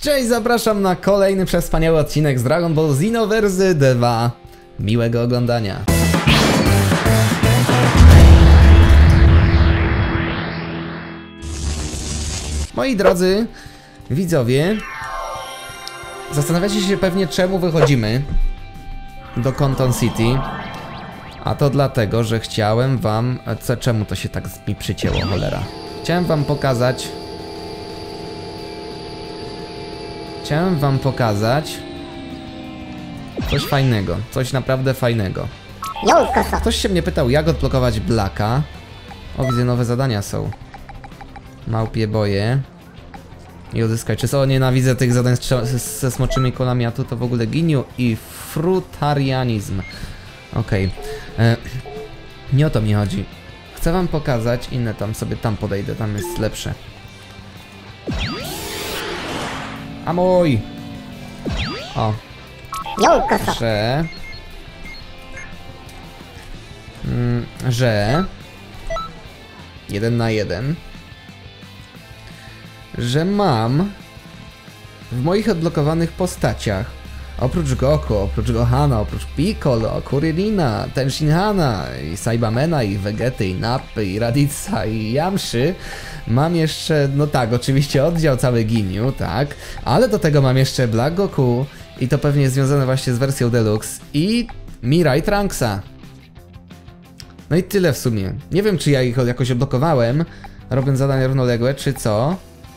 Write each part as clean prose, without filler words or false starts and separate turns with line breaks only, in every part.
Cześć, zapraszam na kolejny przespaniały odcinek z Dragon Ball Xenoverse 2. Miłego oglądania. Moi drodzy widzowie, zastanawiacie się pewnie, czemu wychodzimy do Conton City. A to dlatego, że chciałem wam... Czemu to się tak mi przycięło, cholera? Chciałem wam pokazać coś fajnego, coś naprawdę fajnego. Ktoś się mnie pytał, jak odblokować Blacka. O, widzę, nowe zadania są. Małpie boje. I odzyskać. Czy co? Nienawidzę tych zadań ze smoczymi kolami, a tu to w ogóle Ginyu i frutarianizm. Okej. Nie o to mi chodzi. Chcę wam pokazać inne, tam podejdę, tam jest lepsze. A mój! O. Że 1 na 1. Że mam w moich odblokowanych postaciach, oprócz Goku, oprócz Gohana, oprócz Piccolo, Kurilina, Tenshinhana, i Saibamena, i Vegety, i Nappy, i Raditza, i Yamszy, mam jeszcze, no tak, oczywiście oddział cały Ginyu, tak, ale do tego mam jeszcze Black Goku, i to pewnie jest związane właśnie z wersją Deluxe, i Mira i Trunksa. No i tyle w sumie. Nie wiem, czy ja ich jakoś odblokowałem, robiąc zadania równoległe, czy co,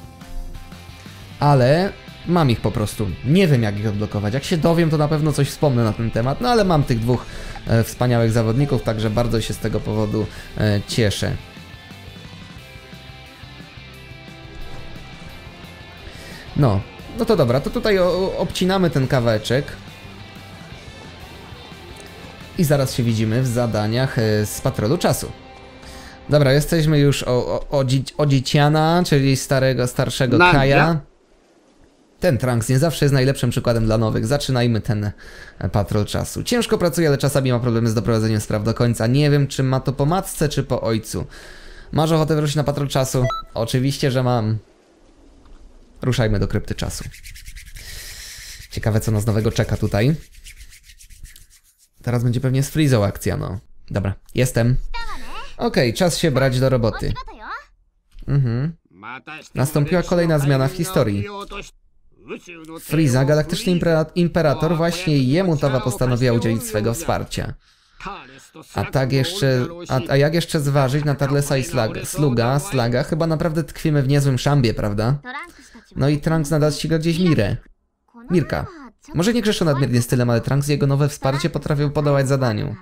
ale mam ich po prostu. Nie wiem, jak ich odblokować. Jak się dowiem, to na pewno coś wspomnę na ten temat. No ale mam tych dwóch wspaniałych zawodników, także bardzo się z tego powodu cieszę. No to dobra, to tutaj obcinamy ten kawałeczek. I zaraz się widzimy w zadaniach z Patrolu Czasu. Dobra, jesteśmy już Odziciana, czyli starszego Kaja. Ten Trunks nie zawsze jest najlepszym przykładem dla nowych. Zaczynajmy ten Patrol Czasu. Ciężko pracuje, ale czasami ma problemy z doprowadzeniem spraw do końca. Nie wiem, czy ma to po matce, czy po ojcu. Masz ochotę wrócić na Patrol Czasu? Oczywiście, że mam. Ruszajmy do Krypty Czasu. Ciekawe, co nas nowego czeka tutaj. Teraz będzie pewnie z Freezą akcja, no. Dobra, jestem. Okej, czas się brać do roboty. Nastąpiła kolejna zmiana w historii. Freeza, galaktyczny imperator, właśnie jemu Towa postanowiła udzielić swego wsparcia. A jak jeszcze zważyć na Tarlesa i Sluga, chyba naprawdę tkwimy w niezłym szambie, prawda? No i Trunks nadal ściga gdzieś Mirka. Może nie grzeszy nadmiernie stylem, ale Trunks i jego nowe wsparcie potrafią podołać zadaniu.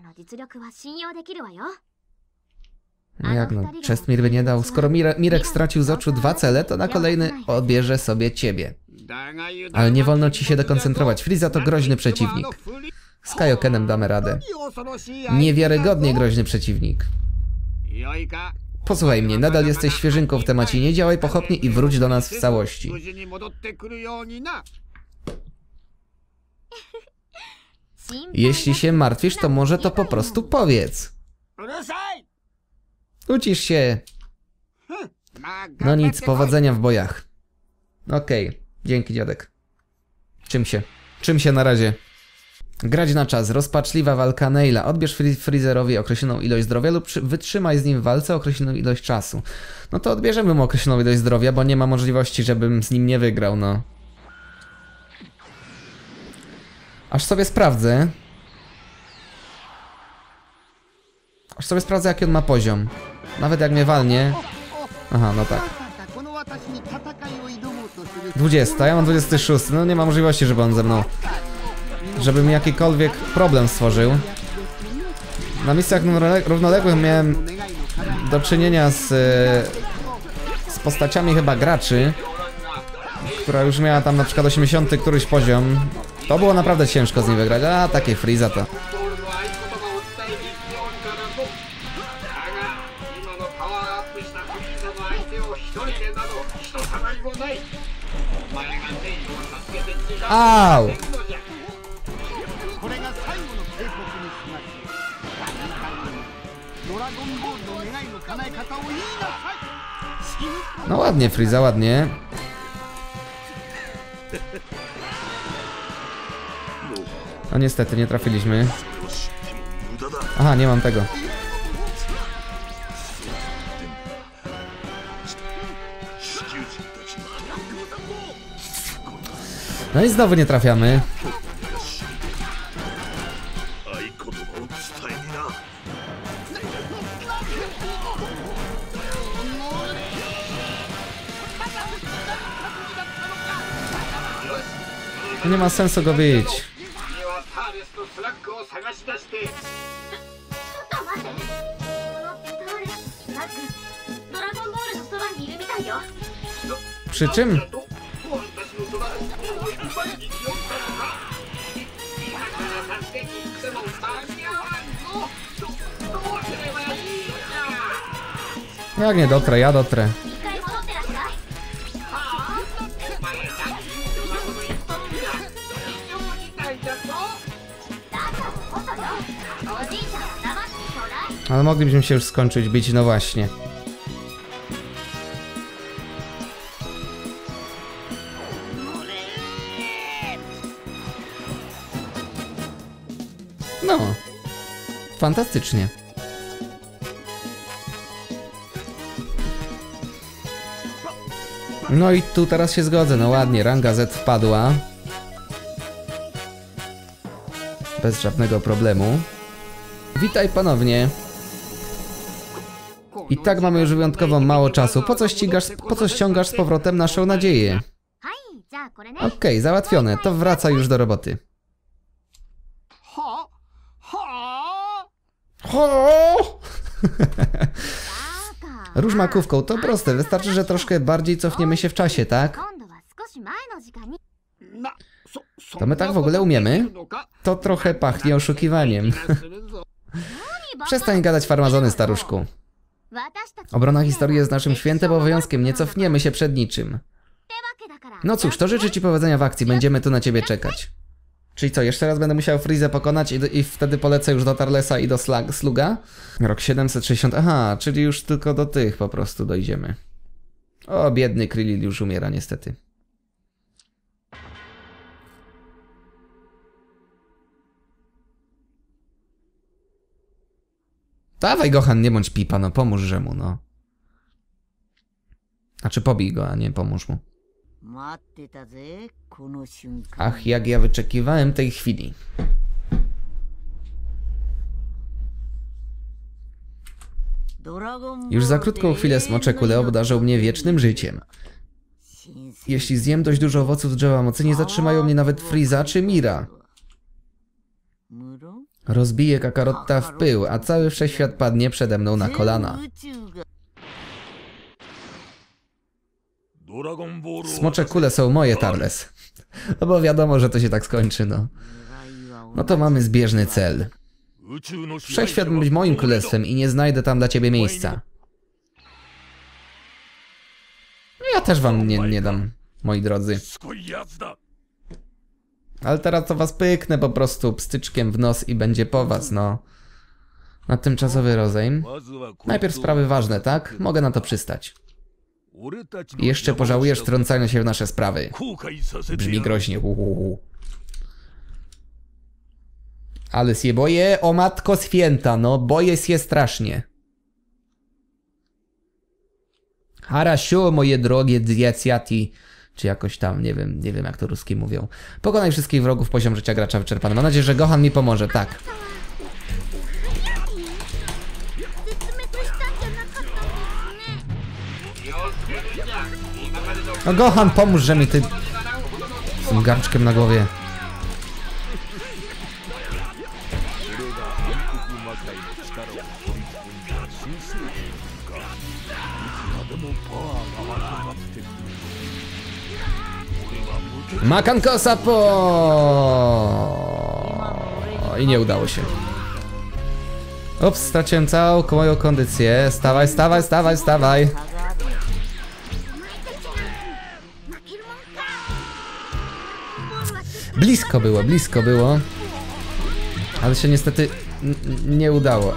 No jak no, Czestmir by nie dał. Skoro Mirek stracił z oczu 2 cele, to na kolejny odbierze sobie ciebie. Ale nie wolno ci się dekoncentrować. Freeza to groźny przeciwnik. Z Kaiokenem damy radę. Niewiarygodnie groźny przeciwnik. Posłuchaj mnie, nadal jesteś świeżynką w temacie. Nie działaj pochopnie i wróć do nas w całości. Jeśli się martwisz, to może to po prostu powiedz. Ucisz się. No nic, powodzenia w bojach. Okej, dzięki dziadek. Czym się na razie? Grać na czas, rozpaczliwa walka Naila. Odbierz Freezerowi określoną ilość zdrowia lub wytrzymaj z nim w walce określoną ilość czasu. No to odbierzemy mu określoną ilość zdrowia, bo nie ma możliwości, żebym z nim nie wygrał, no. Aż sobie sprawdzę, jaki on ma poziom. Nawet jak mnie walnie. Aha, no tak. 20, ja mam 26. No nie ma możliwości, żeby on ze mną... żeby mi jakikolwiek problem stworzył. Na misjach równoległych miałem do czynienia z postaciami chyba graczy, która już miała tam na przykład 80 któryś poziom. To było naprawdę ciężko z nim wygrać, a takie Freeza to... Au! No ładnie, Freeza, ładnie. No niestety, nie trafiliśmy. Aha, nie mam tego. No i znowu nie trafiamy. Nie ma sensu go bić. Przy czym? Jak nie dotrę, ja dotrę. Ale moglibyśmy się już skończyć bić, no właśnie. No. Fantastycznie. No i tu teraz się zgodzę, no ładnie, ranga Z wpadła. Bez żadnego problemu. Witaj ponownie. I tak mamy już wyjątkowo mało czasu. Po co ściągasz z powrotem naszą nadzieję? Okej, załatwione. To wraca już do roboty. Rusz makówką, to proste. Wystarczy, że troszkę bardziej cofniemy się w czasie, tak? To my tak w ogóle umiemy? To trochę pachnie oszukiwaniem. Przestań gadać farmazony, staruszku. Obrona historii jest naszym świętym obowiązkiem, nie cofniemy się przed niczym. No cóż, to życzę ci powodzenia w akcji, będziemy tu na ciebie czekać. Czyli co, jeszcze raz będę musiał Freezę pokonać i wtedy polecę już do Tarlesa i do Sluga? Rok 760, aha, czyli już tylko do tych po prostu dojdziemy. O, biedny Krillin już umiera niestety. Dawaj, Gohan, nie bądź pipa, no pomóżże mu, no. Znaczy pobij go, a nie pomóż mu. Ach, jak ja wyczekiwałem tej chwili. Już za krótką chwilę Smocze Kule obdarzył mnie wiecznym życiem. Jeśli zjem dość dużo owoców drzewa mocy, nie zatrzymają mnie nawet Freeza czy Mira. Rozbiję Kakarotta w pył, a cały wszechświat padnie przede mną na kolana. Smocze Kule są moje, Tarles. No bo wiadomo, że to się tak skończy, no. No to mamy zbieżny cel. Wszechświat ma być moim królestwem i nie znajdę tam dla ciebie miejsca. No ja też wam nie dam, moi drodzy. Ale teraz to was pyknę po prostu pstyczkiem w nos i będzie po was, no. Na tymczasowy rozejm. Najpierw sprawy ważne, tak? Mogę na to przystać. I jeszcze pożałujesz wtrącania się w nasze sprawy. Brzmi groźnie. Ale się boję, o matko święta, no boję się strasznie. Harasiu, moje drogie dzieciaki. Czy jakoś tam, nie wiem jak to ruski mówią. Pokonaj wszystkich wrogów, poziom życia gracza wyczerpany. Mam nadzieję, że Gohan mi pomoże, tak. No Gohan, pomóż, że mi ty... z tym garczkiem na głowie. Makanko Sapo! I nie udało się. Ups, straciłem całą moją kondycję. Stawaj, stawaj, stawaj, stawaj. Blisko było. Ale się niestety nie udało.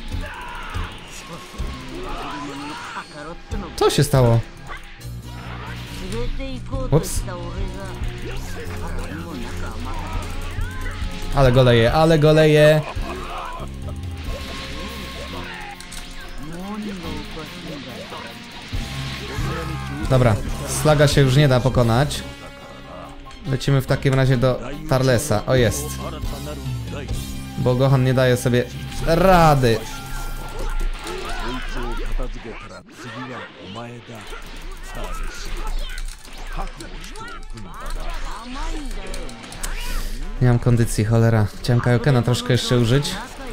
Co się stało? Ups. Ale go leje, ale go leje. Dobra, Slaga się już nie da pokonać. Lecimy w takim razie do Tarlesa. O, jest. Bo Gohan nie daje sobie rady. Nie mam kondycji, cholera. Chciałem Kaiokena troszkę jeszcze użyć.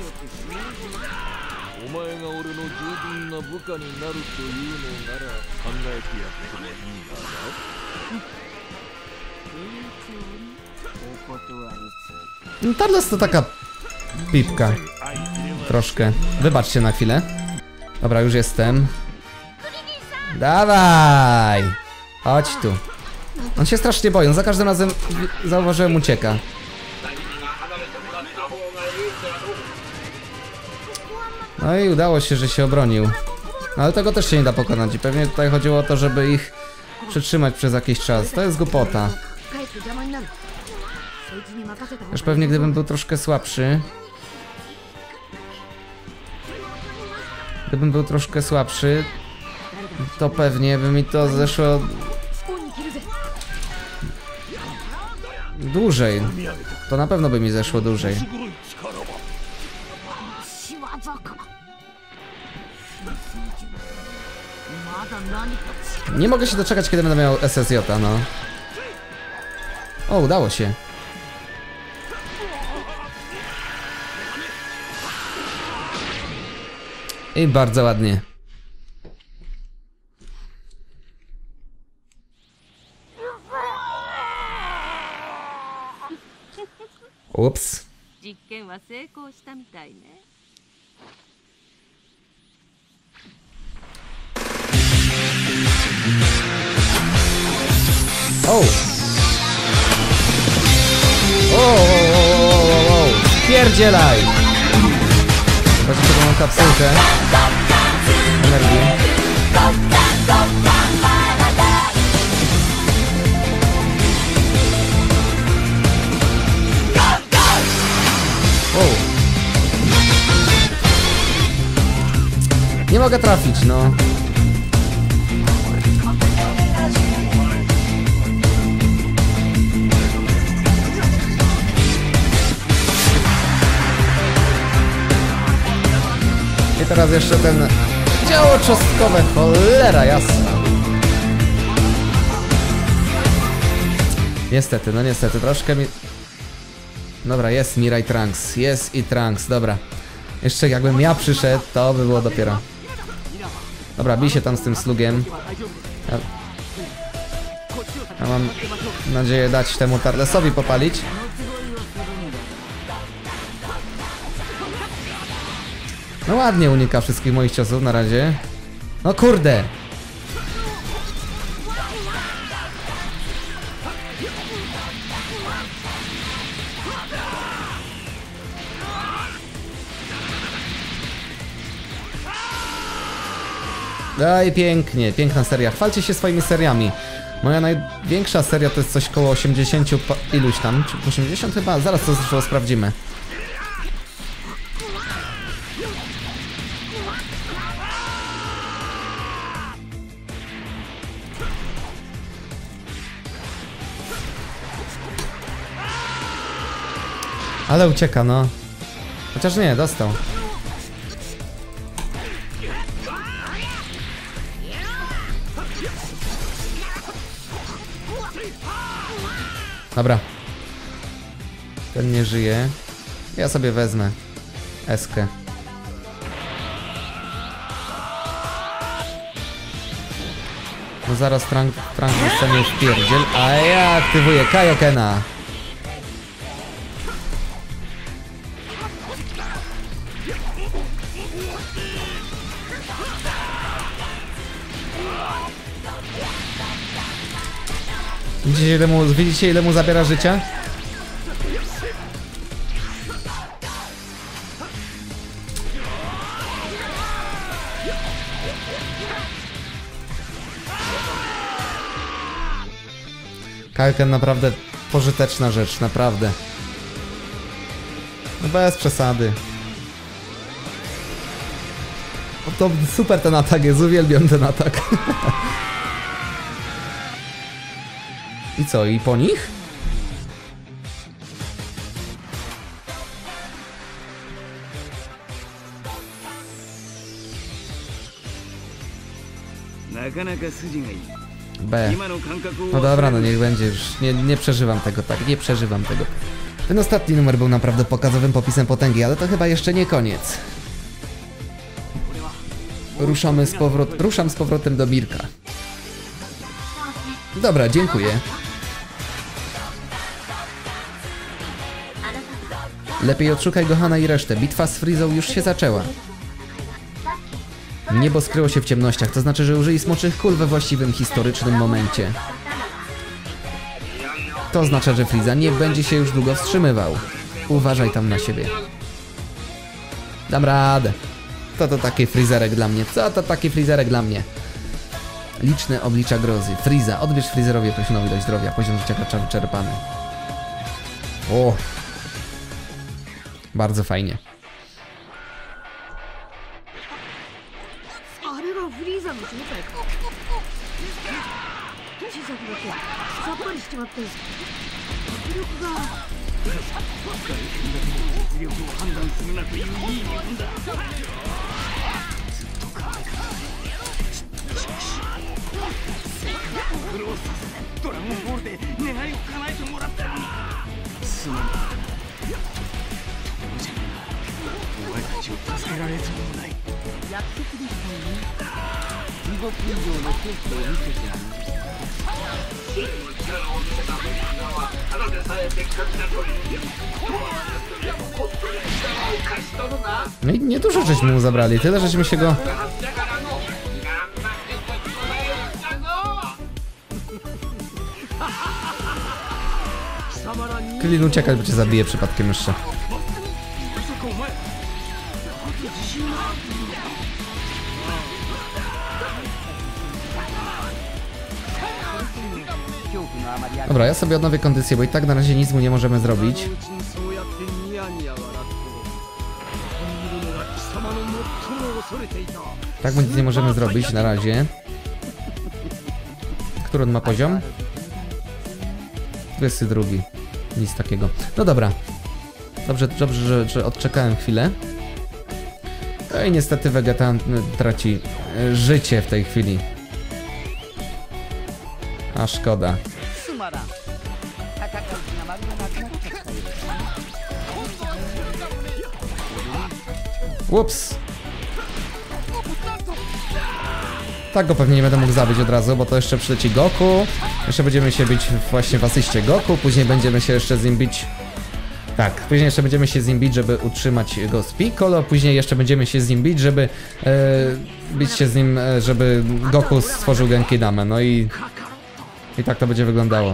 No, Tarles to taka pipka. Troszkę. Wybaczcie na chwilę. Dobra, już jestem. Dawaj! Chodź tu. On się strasznie boi, on za każdym razem, zauważyłem, ucieka. No i udało się, że się obronił. No, ale tego też się nie da pokonać i pewnie tutaj chodziło o to, żeby ich przytrzymać przez jakiś czas. To jest głupota. Już pewnie gdybym był troszkę słabszy. Gdybym był troszkę słabszy, to pewnie by mi to zeszło dłużej. To na pewno by mi zeszło dłużej. Nie mogę się doczekać, kiedy będę miał SSJ, no. O, udało się. I bardzo ładnie. Ups. O! O! Pierdzielaj! Zobaczcie, taką mam kapsułkę energii. O! Nie mogę trafić, no. I teraz jeszcze ten działo cząstkowe, cholera jasna. Niestety, no niestety, troszkę mi... Dobra, jest Mirai Trunks, jest i Trunks, dobra. Jeszcze jakbym ja przyszedł, to by było dopiero. Dobra, bij się tam z tym slugiem. Ja mam nadzieję dać temu Tarlesowi popalić. No ładnie unika wszystkich moich ciosów na razie. No kurde! Daj, pięknie, piękna seria. Chwalcie się swoimi seriami. Moja największa seria to jest coś koło 80 iluś tam, czy 80 chyba? Zaraz to zresztą sprawdzimy. Ale ucieka, no. Chociaż nie, dostał. Dobra. Ten nie żyje. Ja sobie wezmę eskę. No zaraz Trunks dostanie w pierdziel, a ja aktywuję Kaiokena. Widzicie ile mu zabiera życia? Kaioken naprawdę pożyteczna rzecz, naprawdę. No bez przesady. O, to super ten atak jest, uwielbiam ten atak. I co, i po nich? B. No dobra, no niech będzie już. Nie przeżywam tego, tak, nie przeżywam tego. Ten ostatni numer był naprawdę pokazowym popisem potęgi, ale to chyba jeszcze nie koniec. Ruszam z powrotem do Mirka. Dobra, dziękuję. Lepiej odszukaj Gohana i resztę. Bitwa z Freezą już się zaczęła. Niebo skryło się w ciemnościach, to znaczy, że użyli smoczych kul we właściwym historycznym momencie. To oznacza, że Freeza nie będzie się już długo wstrzymywał. Uważaj tam na siebie. Dam radę. Co to taki Freezerek dla mnie? Co to taki Freezerek dla mnie? Liczne oblicza grozy. Freeza, odbierz Freezerowi określoną ilość zdrowia. Poziom życia gracza wyczerpany. O! Bardzo fajnie. No i niedużo żeśmy mu zabrali, tyle żeśmy się go... Krillin, uciekać, bo cię zabije przypadkiem jeszcze. Dobra, ja sobie odnowię kondycję, bo i tak na razie nic mu nie możemy zrobić. Tak mu nic nie możemy zrobić na razie. Który on ma poziom? 22. Nic takiego. No dobra. Dobrze, że odczekałem chwilę. No i niestety Vegeta traci życie w tej chwili. A szkoda. Ups. Tak go pewnie nie będę mógł zabić od razu, bo to jeszcze przyleci Goku. Jeszcze będziemy się bić właśnie w asyście Goku. Później będziemy się jeszcze z nim bić. Tak, później jeszcze będziemy się z nim bić, żeby utrzymać go z Piccolo. Później jeszcze będziemy się z nim bić, żeby bić się z nim, żeby Goku stworzył Genkidamę. No i tak to będzie wyglądało.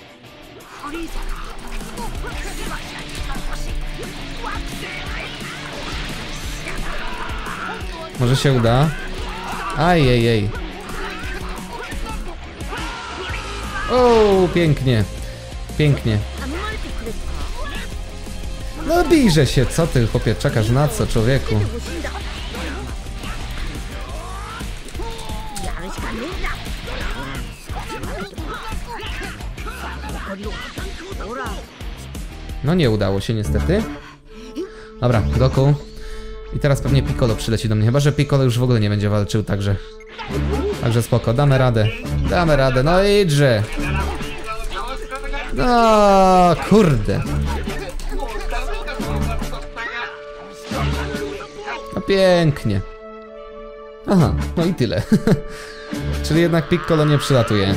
Może się uda. Ajejej. O, pięknie. Pięknie. No bijże się, co ty, chłopie, czekasz na co, człowieku? No nie udało się niestety. Dobra, Goku. I teraz pewnie Piccolo przyleci do mnie, chyba że Piccolo już w ogóle nie będzie walczył, także spoko, damy radę. Damy radę, no idźże. No kurde. No pięknie. Aha, no i tyle. Czyli jednak Piccolo nie przylatuje.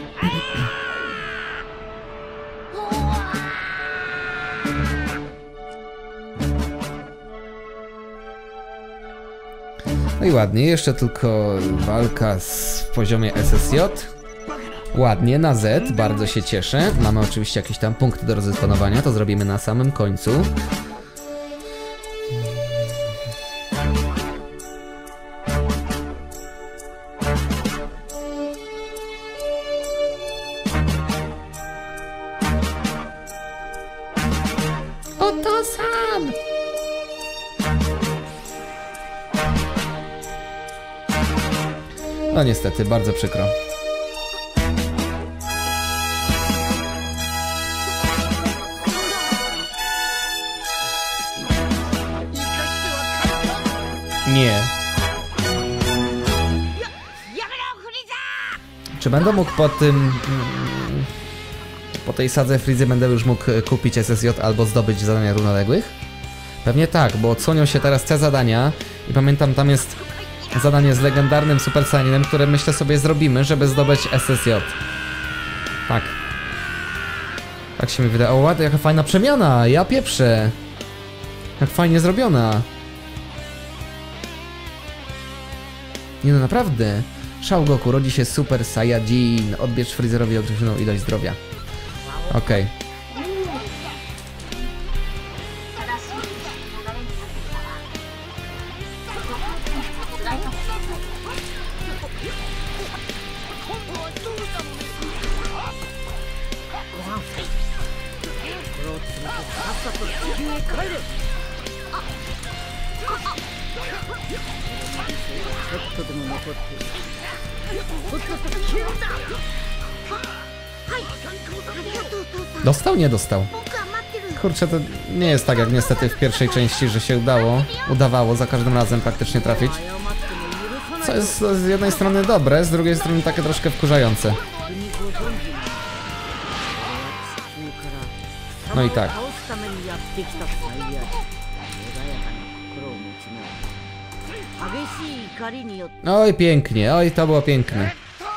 No i ładnie, jeszcze tylko walka w poziomie SSJ. Ładnie, na Z, bardzo się cieszę. Mamy oczywiście jakieś tam punkty do rozdysponowania, to zrobimy na samym końcu. No niestety, bardzo przykro. Nie. Czy będę mógł po tym... Po tej sadze Frizy będę już mógł kupić SSJ albo zdobyć zadania równoległych? Pewnie tak, bo odsłonią się teraz te zadania i pamiętam, tam jest zadanie z legendarnym Super Saiyanem, które myślę sobie zrobimy, żeby zdobyć SSJ. Tak. Tak się mi wydaje. O, ładnie, jaka fajna przemiana, ja pieprzę. Jak fajnie zrobiona. Nie no, naprawdę. Shao Goku rodzi się Super Saiyajin. Odbierz Freezerowi określoną ilość zdrowia. Okej. Dostał? Nie dostał. Kurczę, to nie jest tak jak niestety w pierwszej części, że się udawało za każdym razem praktycznie trafić. Co jest z jednej strony dobre, z drugiej strony takie troszkę wkurzające. No i tak. Oj, pięknie, oj, to było piękne.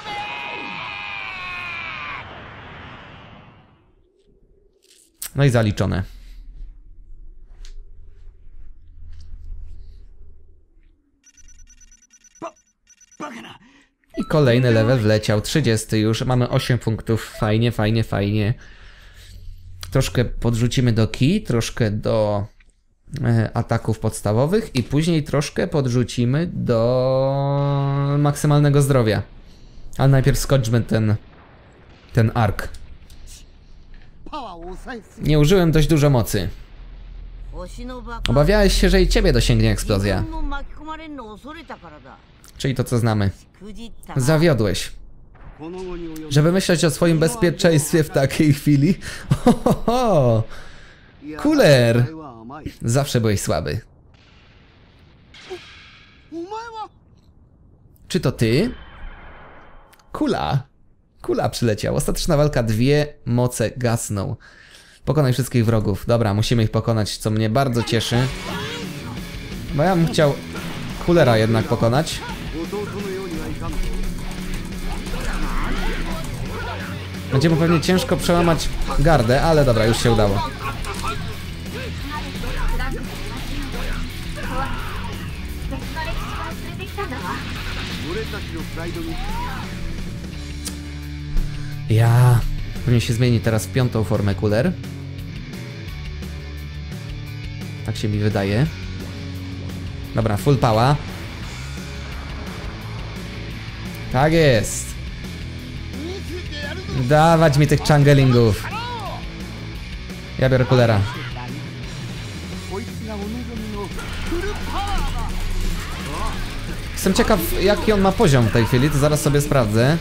No i zaliczone. I kolejny level wleciał, 30 już, mamy 8 punktów, fajnie, fajnie, fajnie. Troszkę podrzucimy do ki, troszkę do ataków podstawowych i później troszkę podrzucimy do maksymalnego zdrowia. Ale najpierw skończmy ten ark. Nie użyłem dość dużo mocy. Obawiałeś się, że i ciebie dosięgnie eksplozja. Czyli to, co znamy. Zawiodłeś. Żeby myśleć o swoim bezpieczeństwie w takiej chwili. Ohoho! Cooler! Zawsze byłeś słaby. Czy to ty? Kula przyleciał. Ostateczna walka, 2 moce gasną. Pokonaj wszystkich wrogów. Dobra, musimy ich pokonać, co mnie bardzo cieszy. Bo ja bym chciał Coolera jednak pokonać. Będzie mu pewnie ciężko przełamać gardę, ale dobra, już się udało. Ja... Pewnie się zmieni teraz w 5. formę Cooler. Tak się mi wydaje. Dobra, full power. Tak jest. Dawać mi tych changelingów. Ja biorę Coolera. Jestem ciekaw, jaki on ma poziom w tej chwili, to zaraz sobie sprawdzę.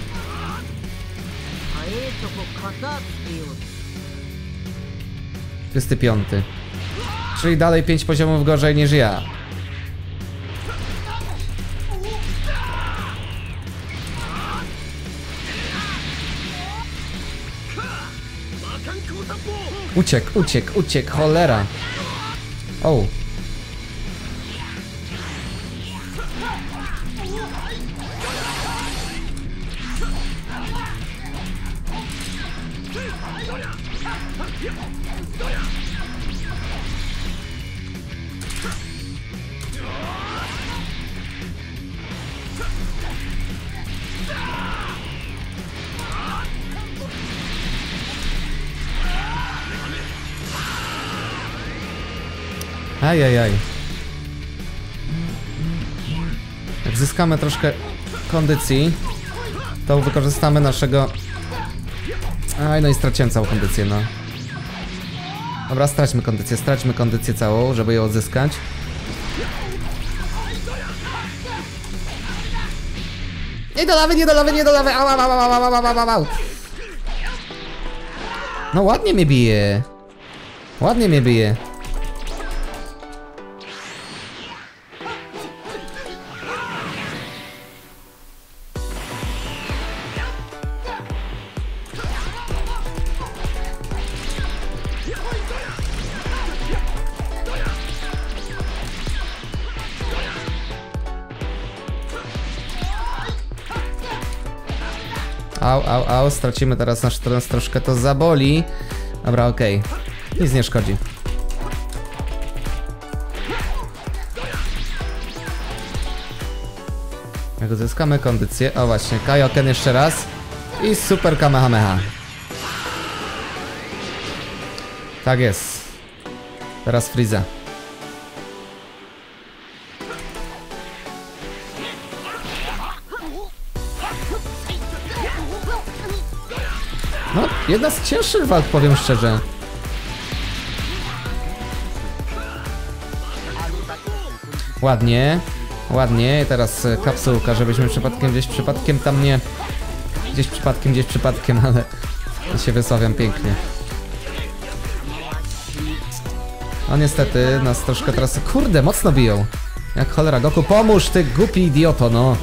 Piąty. Czyli dalej 5 poziomów gorzej niż ja. Uciekł, cholera. O. Ajajaj. Jak zyskamy troszkę kondycji, to wykorzystamy naszego... Aj, no i straciłem całą kondycję, no. Dobra, straćmy kondycję całą, żeby ją odzyskać. Nie do lawy, nie do lawy, nie do lawy! Au, au, au, au, au, au, au, au. No ładnie mnie bije. Ładnie mnie bije. Au, au, au, stracimy teraz nas troszkę, to zaboli. Dobra, okej. Nic nie szkodzi. Jak uzyskamy kondycję, o właśnie, Kaioken jeszcze raz. I super Kamehameha. Tak jest. Teraz Frieza. No, jedna z cięższych walk, powiem szczerze. Ładnie, ładnie. Teraz kapsułka, żebyśmy gdzieś przypadkiem tam nie... Gdzieś przypadkiem, ale się wysławiam pięknie. No niestety, nas troszkę teraz... Kurde, mocno biją. Jak cholera, Goku, pomóż, ty głupi idioto, no.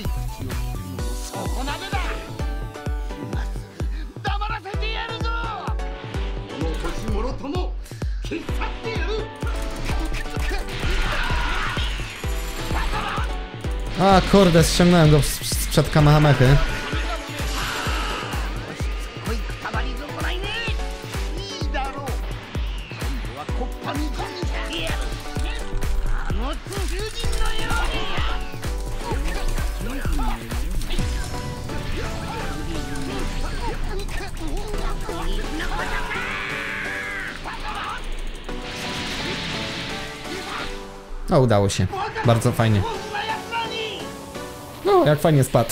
A kurde, ściągnąłem go sprzed Kamehamechy. No, udało się. Bardzo fajnie. No, jak fajnie spadł.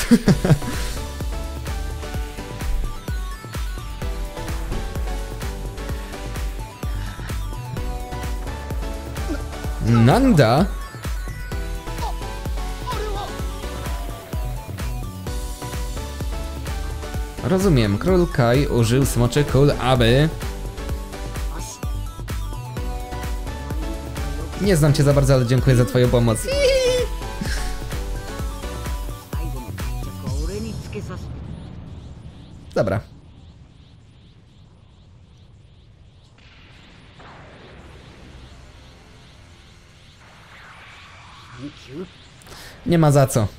Nanda? Rozumiem, król Kai użył smoczy kul, aby... Nie znam cię za bardzo, ale dziękuję za twoją pomoc. Dobra. Nie ma za co.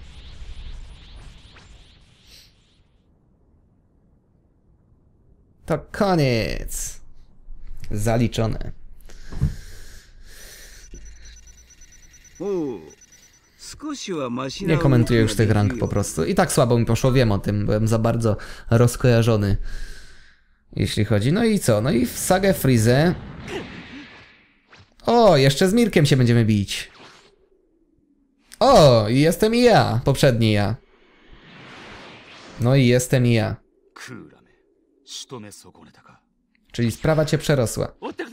To koniec. Zaliczone. Nie komentuję już tych rank po prostu. I tak słabo mi poszło, wiem o tym. Byłem za bardzo rozkojarzony, jeśli chodzi. No i co? No i w sagę Freezę. O, jeszcze z Mirkiem się będziemy bić. O, i jestem i ja. Poprzedni ja. No i jestem i ja. Czyli sprawa cię przerosła.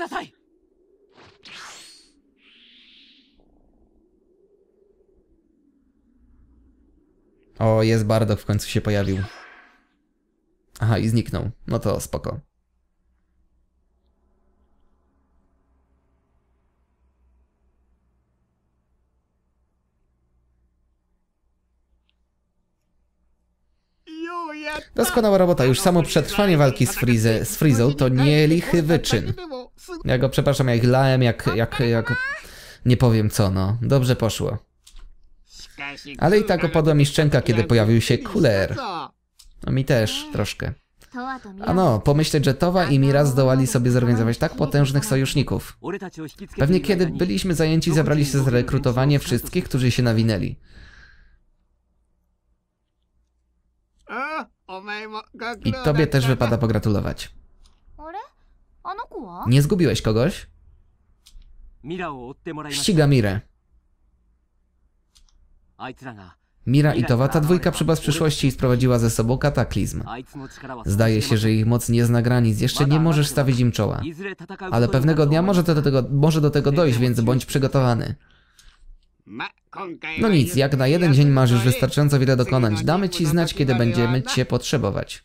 O, jest Bardock, w końcu się pojawił. Aha, i zniknął. No to spoko. Doskonała robota, już samo przetrwanie walki z Freezą to nie lichy wyczyn. Ja go, przepraszam, jak lałem, jak... Nie powiem co, no. Dobrze poszło. Ale i tak opadła mi szczęka, kiedy pojawił się Cooler. No mi też, troszkę. A no, pomyśleć, że Towa i Mira zdołali sobie zorganizować tak potężnych sojuszników. Pewnie kiedy byliśmy zajęci, zabrali się za rekrutowanie wszystkich, którzy się nawinęli. I tobie też wypada pogratulować. Nie zgubiłeś kogoś? Ściga Mirę. Mira i Towa, ta dwójka przybyła z przyszłości i sprowadziła ze sobą kataklizm. Zdaje się, że ich moc nie zna granic, jeszcze nie możesz stawić im czoła. Ale pewnego dnia może do tego dojść, więc bądź przygotowany. No nic, jak na jeden dzień masz już wystarczająco wiele dokonać. Damy ci znać, kiedy będziemy cię potrzebować.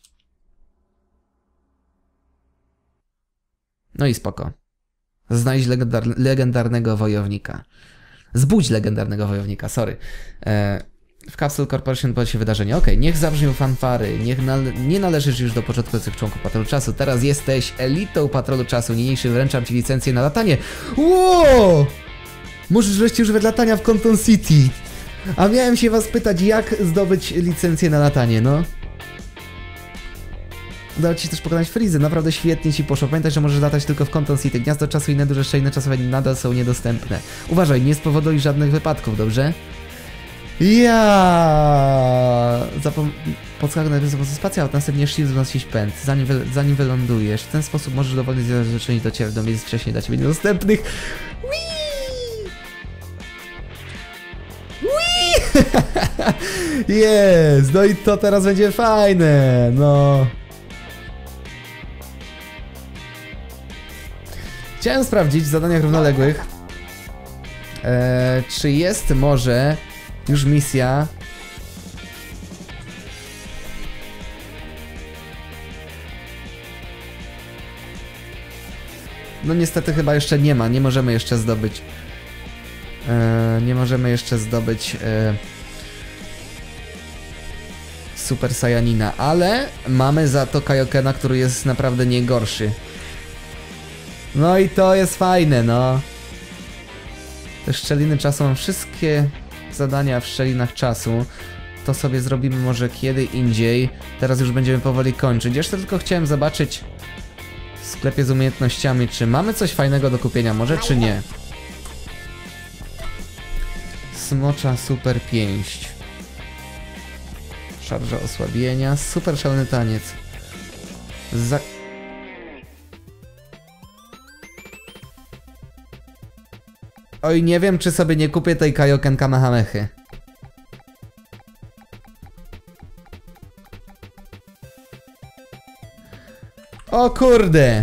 No i spoko. Znajdź legendarnego wojownika. Zbudź legendarnego wojownika, sorry. W Capsule Corporation pojawi się wydarzenie. Okej, niech zabrzmią fanfary. Nie należysz już do początkujących członków Patrolu Czasu. Teraz jesteś elitą Patrolu Czasu. Niniejszy wręczam ci licencję na latanie. Wow! Możesz wreszcie używać latania w Conton City. A miałem się was pytać, jak zdobyć licencję na latanie, no. Udało ci się też pokonać Freezę, naprawdę świetnie ci poszło. Pamiętaj, że możesz latać tylko w Conton City. Gniazdo czasu i inne duże szczeliny czasowe nadal są niedostępne. Uważaj, nie spowoduj żadnych wypadków, dobrze? Podskakał na sposób spacja, a następnie shield znosić pęd, zanim wylądujesz. W ten sposób możesz dowolnie zrzeczenić do ciebie do miejsc wcześniej dla ciebie niedostępnych. Jest! No i to teraz będzie fajne, no. Chciałem sprawdzić w zadaniach równoległych, czy jest może już misja. No niestety chyba jeszcze nie ma, nie możemy jeszcze zdobyć. Super Saiyanina, ale mamy za to Kaiokena, który jest naprawdę nie gorszy. No i to jest fajne, no. Te szczeliny czasu, mam wszystkie zadania w szczelinach czasu. To sobie zrobimy może kiedy indziej. Teraz już będziemy powoli kończyć. Jeszcze tylko chciałem zobaczyć w sklepie z umiejętnościami, czy mamy coś fajnego do kupienia, może czy nie. Smocza super pięść. Szarża osłabienia. Super szalony taniec. Oj, nie wiem, czy sobie nie kupię tej Kaioken Kamehamechy. O kurde!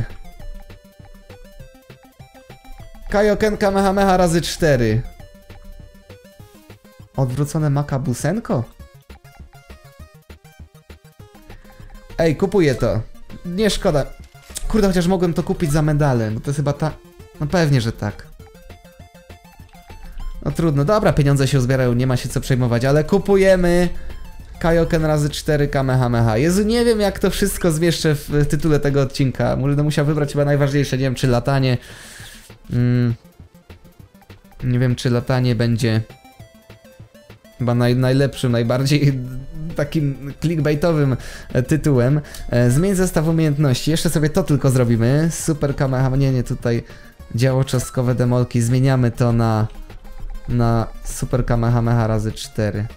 Kaioken Kamehameha razy 4. Odwrócone Makabusenko? Ej, kupuję to. Nie szkoda. Kurde, chociaż mogłem to kupić za medale. No to jest chyba ta... No pewnie, że tak. No trudno. Dobra, pieniądze się uzbierają, nie ma się co przejmować, ale kupujemy Kaioken razy 4 Kamehameha. Jezu, nie wiem jak to wszystko zmieszczę w tytule tego odcinka. Będę musiał wybrać chyba najważniejsze. Nie wiem, czy latanie... Nie wiem, czy latanie będzie... Chyba najlepszym, najbardziej takim clickbaitowym tytułem. Zmień zestaw umiejętności. Jeszcze sobie to tylko zrobimy. Super Kamehameha. Nie, tutaj działo cząstkowe demolki. Zmieniamy to na Super Kamehameha razy 4.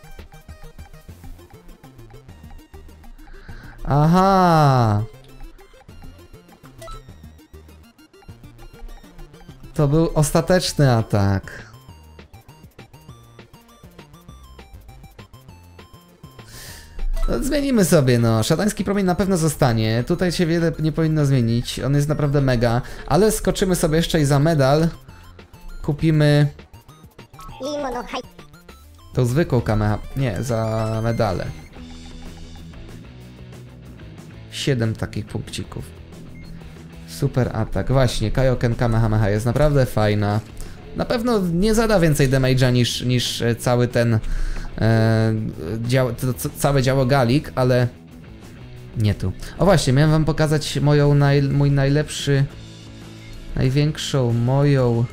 Aha! To był ostateczny atak. No, zmienimy sobie, no. Szatański promień na pewno zostanie. Tutaj się wiele nie powinno zmienić. On jest naprawdę mega. Ale skoczymy sobie jeszcze i za medal. Kupimy... tą zwykłą Kamehameha. Nie, za medale. 7 takich punkcików. Super atak. Właśnie, Kaioken Kamehameha jest naprawdę fajna. Na pewno nie zada więcej damage'a niż cały ten... całe działo Galik, ale nie tu. O właśnie, miałem wam pokazać mój najlepszy, największą moją...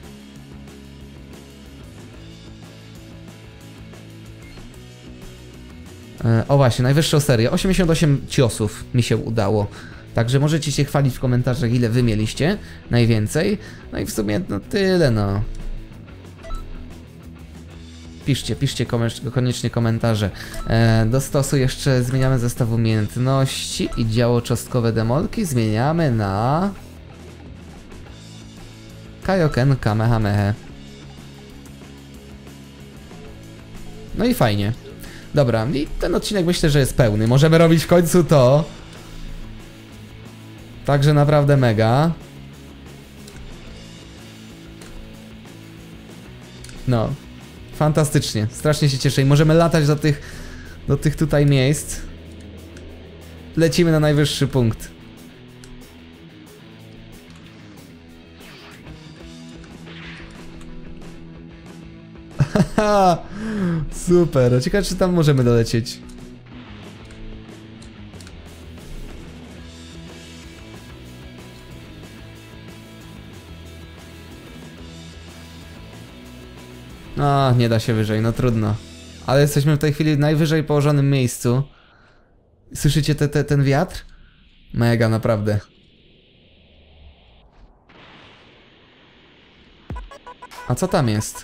O właśnie, najwyższą serię. 88 ciosów mi się udało. Także możecie się chwalić w komentarzach, ile wy mieliście najwięcej. No i w sumie no tyle, no. Piszcie koniecznie komentarze. Do stosu jeszcze zmieniamy zestaw umiejętności i działo cząstkowe demolki zmieniamy na... Kaioken Kamehameha. No i fajnie. Dobra, i ten odcinek myślę, że jest pełny. Możemy robić w końcu to. Także naprawdę mega. No. Fantastycznie, strasznie się cieszę i możemy latać do tych tutaj miejsc. Lecimy na najwyższy punkt. Haha, super, ciekawe czy tam możemy dolecieć. A, nie da się wyżej, no trudno. Ale jesteśmy w tej chwili w najwyżej położonym miejscu. Słyszycie ten wiatr? Mega, naprawdę. A co tam jest?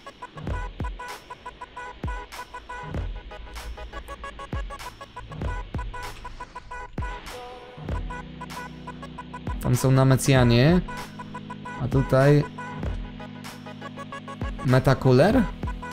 Tam są Namecjanie. A tutaj... Metakuler?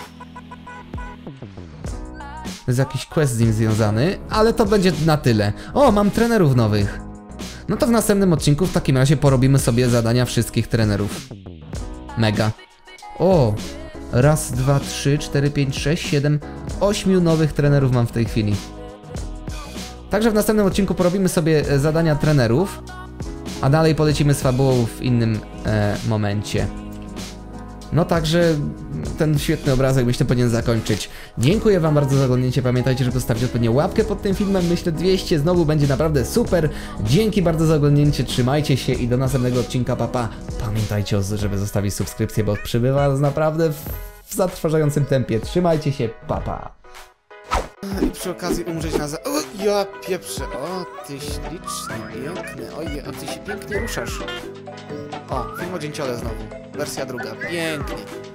To jest jakiś quest z nim związany, ale to będzie na tyle. O, mam trenerów nowych. No to w następnym odcinku w takim razie porobimy sobie zadania wszystkich trenerów. Mega. O, raz, dwa, trzy, 4, 5, 6, 7, 8 nowych trenerów mam w tej chwili. Także w następnym odcinku porobimy sobie zadania trenerów, a dalej polecimy z fabułą w innym momencie. No także ten świetny obrazek myślę powinien zakończyć. Dziękuję wam bardzo za oglądnięcie, pamiętajcie, żeby zostawić odpowiednią łapkę pod tym filmem, myślę 200 znowu będzie naprawdę super. Dzięki bardzo za oglądnięcie, trzymajcie się i do następnego odcinka, papa. Pamiętajcie, żeby zostawić subskrypcję, bo przybywa naprawdę w zatrważającym tempie. Trzymajcie się, papa. I przy okazji umrzeć na za... O, ja pieprzę, o ty śliczny, piękny, ojej, a ty się pięknie ruszasz. O, film o dzięciole znowu, wersja druga, pięknie.